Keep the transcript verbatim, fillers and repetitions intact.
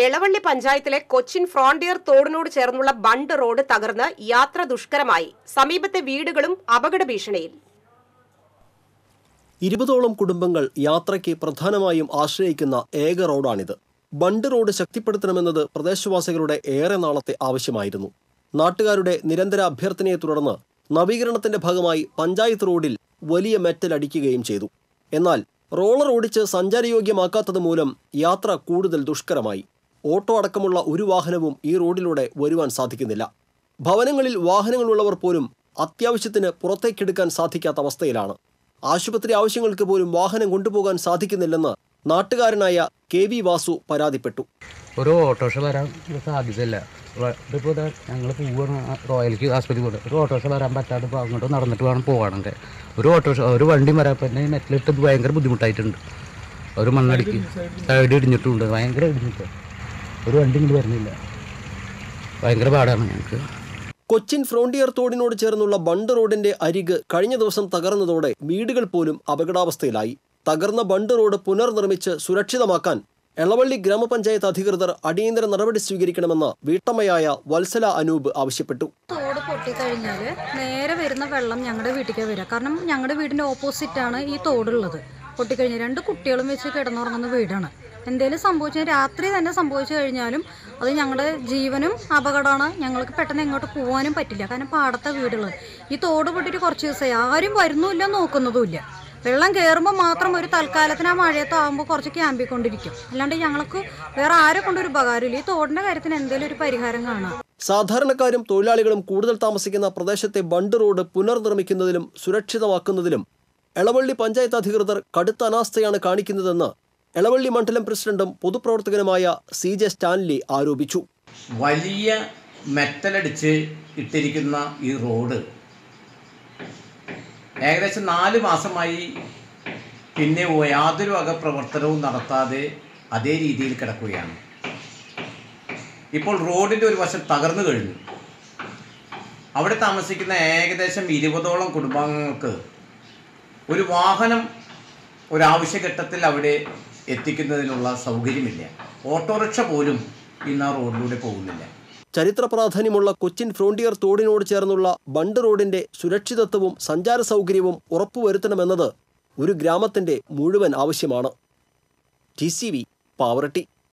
എളവള്ളി പഞ്ചായത്തിലെ കൊച്ചിൻ ഫ്രോണ്ടിയർ തോടിനോട് ചേർന്നുള്ള bund road തകർന്ന് യാത്ര ദുഷ്കരമായി. സമീപത്തെ വീടുകളും അപകട ഭീഷണിയിൽ. ഇരുപതോളം കുടുംബങ്ങൾ യാത്രയ്ക്ക് പ്രധാനമായും ആശ്രയിക്കുന്ന ഏക റോഡാണിത്. ബണ്ട് റോഡ് ശക്തിപ്പെടുത്തണമെന്നത് പ്രദേശവാസികളുടെ ഏറെ നാളത്തെ ആവശ്യമായിരുന്നു. നാട്ടുകാരുടെ നിരന്തര അഭ്യർത്ഥനയെ തുടർന്ന് നവീകരണത്തിന്റെ ഭാഗമായി പഞ്ചായത്ത് റോഡിൽ വലിയ മെറ്റൽ അടിക്കുകയും ചെയ്തു. എന്നാൽ റോളർ ഓടിച്ച് സഞ്ചാരയോഗ്യമാക്കാത്തത് മൂലം യാത്ര കൂടുതൽ ദുഷ്കരമായി. ഓട്ടോ അടക്കമുള്ള ഒരു വാഹനവും ഈ റോഡിലൂടെ വരുവാൻ സാധിക്കുന്നില്ല. ഭവനങ്ങളിൽ വാഹനങ്ങളുള്ളവർ പോലും അത്യാവശ്യത്തിന് പുറത്തേക്കെടുക്കാൻ സാധിക്കാത്ത അവസ്ഥയിലാണ്. ആശുപത്രി ആവശ്യങ്ങൾക്ക് പോലും വാഹനം കൊണ്ടുപോകാൻ സാധിക്കുന്നില്ലെന്ന് നാട്ടുകാരനായ കെ വി വാസു പരാതിപ്പെട്ടു. ഒരു ഓട്ടോറിക്ഷ വരാൻ സാധ്യതയില്ല. ഇപ്പോൾ ഞങ്ങൾ പോവുകയാണ് റോയൽക്ക് ആശുപത്രി കൊണ്ട് ഒരു ഓട്ടോറിക്ഷ വരാൻ പറ്റാതെ ഇപ്പോൾ അങ്ങോട്ട് നടന്നിട്ട് വേണം പോകണമെങ്കിൽ. ഒരു ഓട്ടോറിക്ഷ ഒരു വണ്ടി വരാൻ പിന്നെ മെറ്റലിട്ട് ഭയങ്കര ബുദ്ധിമുട്ടായിട്ടുണ്ട്. ഒരു മണ്ണടിക്ക് സൈഡ് ഇടിഞ്ഞിട്ടുണ്ട്, ഭയങ്കര ഇടിഞ്ഞിട്ട് ഒരു വണ്ടി ഇങ്ങോട്ട് വരുന്നില്ല. ഭയങ്കര പാടാണ് ഞങ്ങൾക്ക്. കൊച്ചിൻ ഫ്രോണ്ടിയർ തോടിനോട് ചേർന്നുള്ള ബണ്ട് റോഡിന്റെ അരിക് കഴിഞ്ഞ ദിവസം തകർന്നതോടെ വീടുകൾ പോലും അപകടാവസ്ഥയിലായി. തകർന്ന ബണ്ട് റോഡ് പുനർനിർമ്മിച്ച് സുരക്ഷിതമാക്കാൻ എളവള്ളി ഗ്രാമപഞ്ചായത്ത് അധികൃതർ അടിയന്തര നടപടി സ്വീകരിക്കണമെന്ന് വീട്ടമ്മയായ വത്സല അനൂപ് ആവശ്യപ്പെട്ടു. തോട് പൊട്ടിക്കഴിഞ്ഞാൽ നേരെ വരുന്ന വെള്ളം ഞങ്ങളുടെ വീട്ടിലേക്ക് വരിക. കാരണം ഞങ്ങളുടെ വീടിന്റെ ഓപ്പോസിറ്റാണ് ഈ തോടുള്ളത്. പൊട്ടിക്കഴിഞ്ഞാൽ രണ്ട് കുട്ടികളും വെച്ച് കിടന്നുറങ്ങുന്ന വീടാണ്. എന്തെങ്കിലും സംഭവിച്ചാൽ രാത്രി തന്നെ സംഭവിച്ചു കഴിഞ്ഞാലും അത് ഞങ്ങളുടെ ജീവനും അപകടമാണ്. ഞങ്ങൾക്ക് പെട്ടെന്ന് എങ്ങോട്ട് പോകാനും പറ്റില്ല. കാരണം പാടത്തെ വീടുകൾ ഈ തോട് പൊട്ടിയിട്ട് കുറച്ച് ദിവസമായി ആരും വരുന്നുമില്ല, നോക്കുന്നതുമില്ല. വെള്ളം കയറുമ്പോൾ മാത്രം ഒരു തൽക്കാലത്തിന് ആ മഴയത്ത് ആകുമ്പോൾ കുറച്ച് ക്യാമ്പിക്കൊണ്ടിരിക്കും. അല്ലാണ്ട് ഞങ്ങൾക്ക് വേറെ ആരെ കൊണ്ടൊരു ഉപകാരമില്ല. ഈ തോടിന്റെ കാര്യത്തിന് എന്തെങ്കിലും ഒരു പരിഹാരം കാണാം. സാധാരണക്കാരും തൊഴിലാളികളും കൂടുതൽ താമസിക്കുന്ന പ്രദേശത്തെ ബണ്ട് റോഡ് പുനർനിർമ്മിക്കുന്നതിലും സുരക്ഷിതമാക്കുന്നതിലും എളവള്ളി പഞ്ചായത്ത് അധികൃതർ കടുത്ത അനാസ്ഥയാണ് കാണിക്കുന്നതെന്ന് എളവള്ളി മണ്ഡലം പ്രസിഡന്റും പൊതുപ്രവർത്തകനുമായ സി ജെ സ്റ്റാൻലി ആരോപിച്ചു. വലിയ മെറ്റലടിച്ച് ഇട്ടിരിക്കുന്ന ഈ റോഡ് ഏകദേശം നാല് മാസമായി പിന്നെ യാതൊരു വക പ്രവർത്തനവും നടത്താതെ അതേ രീതിയിൽ കിടക്കുകയാണ്. ഇപ്പോൾ റോഡിൻ്റെ ഒരു വശം തകർന്നു കഴിഞ്ഞു. അവിടെ താമസിക്കുന്ന ഏകദേശം ഇരുപതോളം കുടുംബാംഗങ്ങൾക്ക് ഒരു വാഹനം ഒരാവശ്യഘട്ടത്തിൽ അവിടെ എത്തിക്കുന്നതിനുള്ള സൗകര്യമില്ല. ഓട്ടോറിക്ഷ പോലും ഇന്ന് ആ റോഡിലൂടെ പോകുന്നില്ല. ചരിത്ര പ്രാധാന്യമുള്ള കൊച്ചിൻ ഫ്രോണ്ടിയർ തോടിനോട് ചേർന്നുള്ള ബണ്ട് റോഡിന്റെ സുരക്ഷിതത്വവും സഞ്ചാര സൗകര്യവും ഉറപ്പുവരുത്തണമെന്നത് ഒരു ഗ്രാമത്തിന്റെ മുഴുവൻ ആവശ്യമാണ്. T C V Pavaratti.